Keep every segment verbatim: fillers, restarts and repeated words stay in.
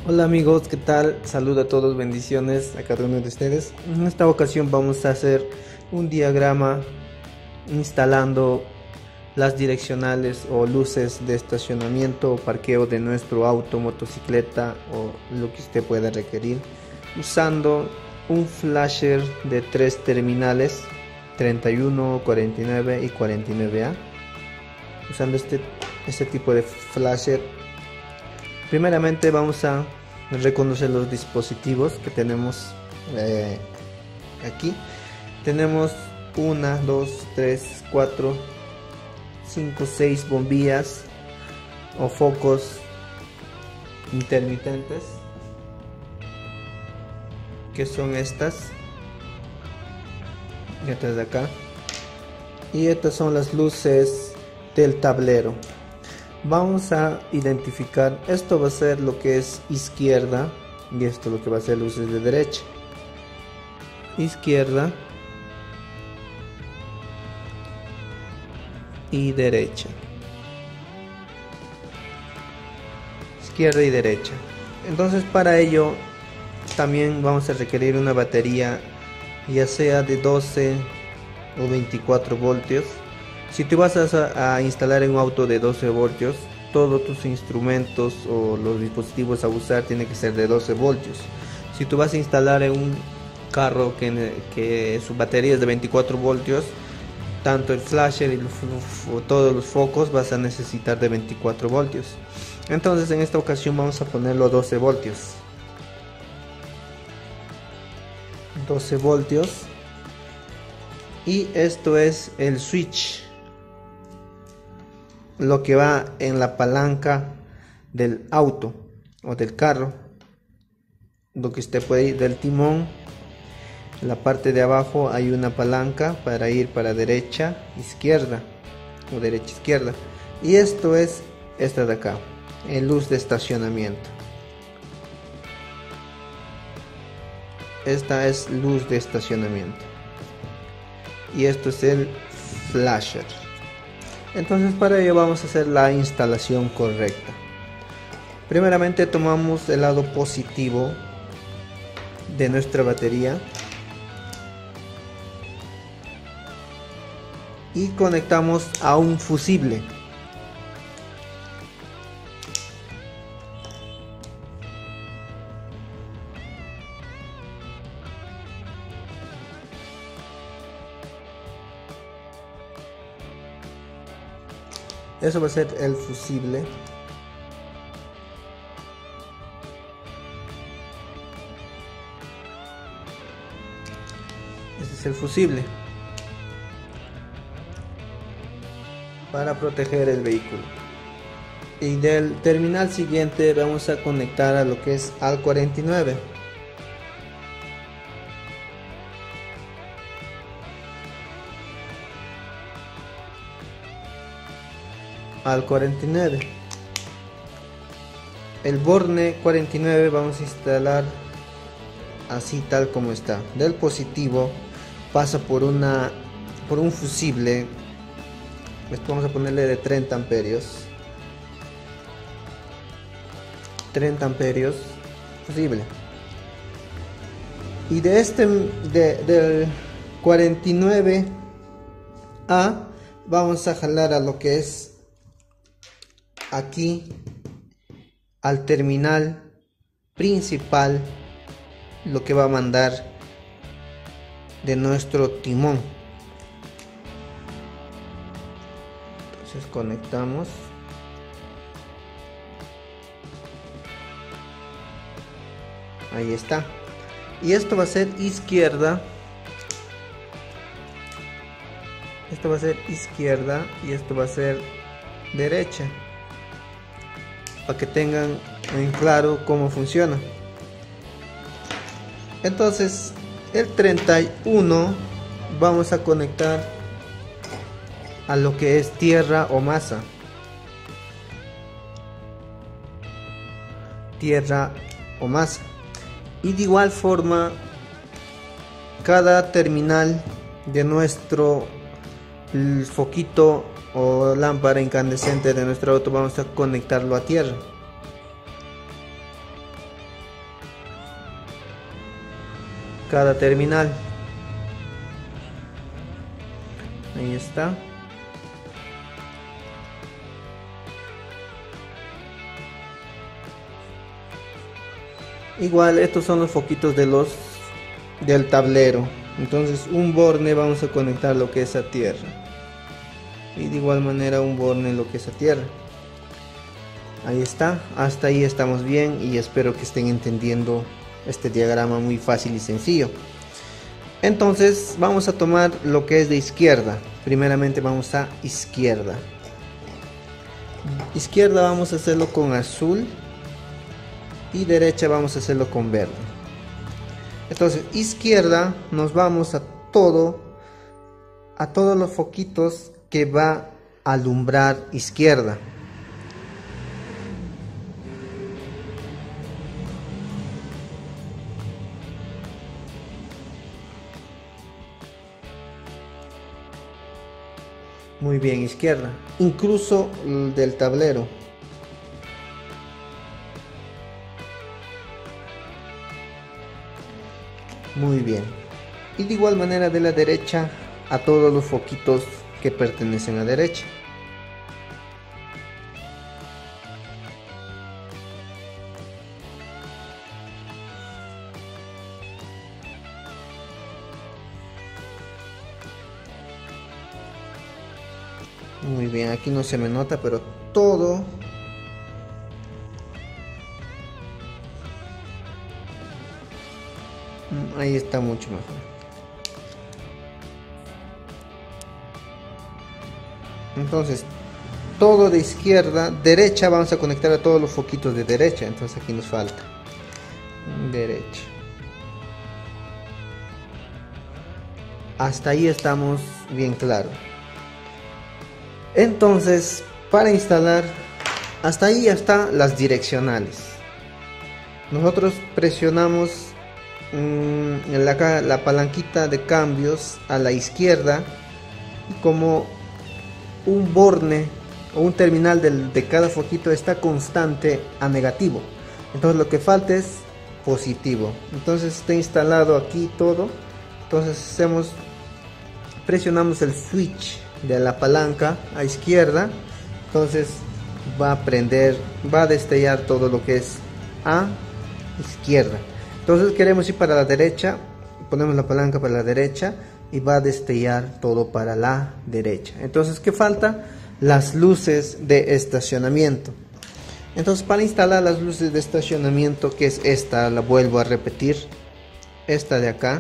Hola amigos, ¿qué tal? Saludo a todos, bendiciones a cada uno de ustedes. En esta ocasión vamos a hacer un diagrama instalando las direccionales o luces de estacionamiento o parqueo de nuestro auto, motocicleta o lo que usted pueda requerir, usando un flasher de tres terminales, treinta y uno, cuarenta y nueve y cuarenta y nueve A. Usando este, este tipo de flasher, primeramente vamos a reconocer los dispositivos que tenemos eh, aquí. Tenemos una, dos, tres, cuatro, cinco, seis bombillas o focos intermitentes, que son estas, estas de acá, y estas son las luces del tablero. Vamos a identificar, esto va a ser lo que es izquierda y esto lo que va a ser luces de derecha. Izquierda y derecha. Izquierda y derecha. Entonces, para ello también vamos a requerir una batería, ya sea de doce o veinticuatro voltios. Si tú vas a, a instalar en un auto de doce voltios, todos tus instrumentos o los dispositivos a usar tienen que ser de doce voltios. Si tú vas a instalar en un carro que, que su batería es de veinticuatro voltios, tanto el flasher y los, todos los focos vas a necesitar de veinticuatro voltios. Entonces en esta ocasión vamos a ponerlo a doce voltios. doce voltios. Y esto es el switch, lo que va en la palanca del auto o del carro, lo que usted puede ir del timón. En la parte de abajo hay una palanca para ir para derecha, izquierda o derecha, izquierda. Y esto es esta de acá, en luz de estacionamiento. Esta es luz de estacionamiento. Y esto es el flasher. Entonces, para ello vamos a hacer la instalación correcta. Primeramente tomamos el lado positivo de nuestra batería y conectamos a un fusible. Eso va a ser el fusible. Este es el fusible para proteger el vehículo. Y del terminal siguiente vamos a conectar a lo que es al cuarenta y nueve. Al cuarenta y nueve. El borne cuarenta y nueve vamos a instalar así, tal como está. Del positivo pasa por una por un fusible. Esto vamos a ponerle de treinta amperios. treinta amperios fusible. Y de este de, del cuarenta y nueve A vamos a jalar a lo que es aquí, al terminal principal, lo que va a mandar de nuestro timón. Entonces conectamos. Ahí está. Y esto va a ser izquierda. Esto va a ser izquierda y esto va a ser derecha, para que tengan en claro cómo funciona. Entonces el treinta y uno vamos a conectar a lo que es tierra o masa. Tierra o masa. Y de igual forma, cada terminal de nuestro foquito o lámpara incandescente de nuestro auto vamos a conectarlo a tierra. cada terminal. Ahí está. Igual estos son los foquitos de los del tablero. Entonces un borne vamos a conectar lo que es a tierra. Y de igual manera un borne lo que es a tierra. Ahí está, hasta ahí estamos bien y espero que estén entendiendo este diagrama muy fácil y sencillo. Entonces vamos a tomar lo que es de izquierda. Primeramente vamos a izquierda. Izquierda vamos a hacerlo con azul y derecha vamos a hacerlo con verde. Entonces izquierda nos vamos a todo, a todos los foquitos que va a alumbrar izquierda. Muy bien, izquierda, incluso el del tablero. Muy bien. Y de igual manera de la derecha a todos los foquitos que pertenecen a derecha. Muy bien, aquí no se me nota, pero todo ahí está mucho mejor. Entonces todo de izquierda, derecha vamos a conectar a todos los foquitos de derecha. Entonces aquí nos falta derecha. Hasta ahí estamos bien claro. Entonces para instalar, hasta ahí ya están las direccionales. Nosotros presionamos mmm, la, la palanquita de cambios a la izquierda, y como un borne o un terminal del, de cada foquito está constante a negativo, entonces lo que falta es positivo. Entonces está instalado aquí todo. Entonces hacemos, presionamos el switch de la palanca a izquierda, entonces va a prender, va a destellar todo lo que es a izquierda. Entonces queremos ir para la derecha, ponemos la palanca para la derecha y va a destellar todo para la derecha. Entonces, ¿qué falta? Las luces de estacionamiento. Entonces para instalar las luces de estacionamiento, que es esta, la vuelvo a repetir, esta de acá.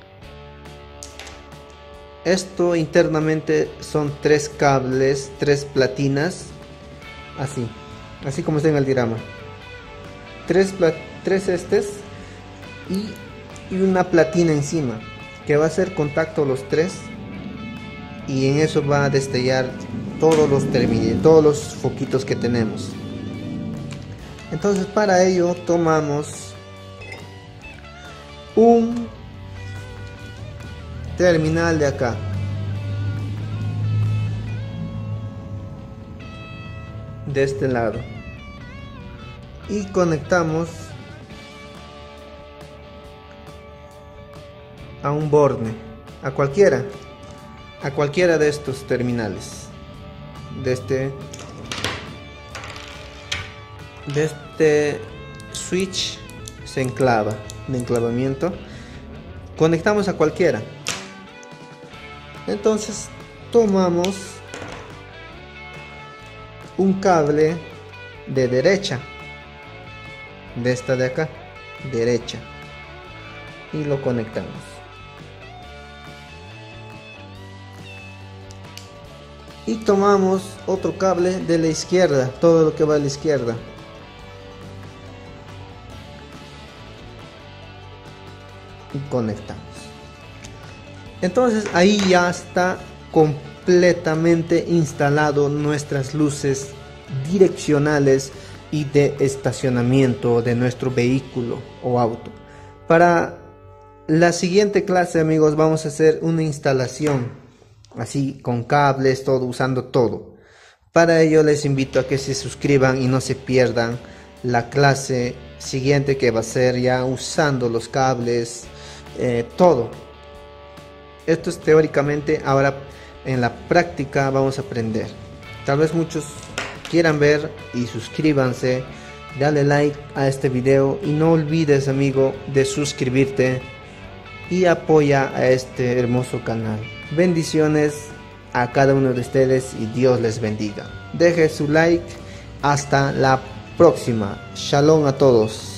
Esto internamente son tres cables, tres platinas, así, así como está en el diagrama. Tres, tres estes y, y una platina encima, que va a hacer contacto los tres, y en eso va a destellar todos los terminales, todos los foquitos que tenemos. Entonces para ello tomamos un terminal de acá, de este lado, y conectamos a un borne, a cualquiera a cualquiera de estos terminales, de este de este switch se enclava, de enclavamiento, conectamos a cualquiera. Entonces tomamos un cable de derecha, de esta de acá, derecha, y lo conectamos. Y tomamos otro cable de la izquierda, todo lo que va a la izquierda, y conectamos. Entonces ahí ya está completamente instalado nuestras luces direccionales y de estacionamiento de nuestro vehículo o auto. Para la siguiente clase, amigos, vamos a hacer una instalación así con cables, todo, usando todo. Para ello les invito a que se suscriban y no se pierdan la clase siguiente, que va a ser ya usando los cables, eh, todo. Esto es teóricamente, ahora en la práctica vamos a aprender. Tal vez muchos quieran ver y suscríbanse, dale like a este video y no olvides, amigo, de suscribirte y apoya a este hermoso canal. Bendiciones a cada uno de ustedes y Dios les bendiga. Deje su like. Hasta la próxima. Shalom a todos.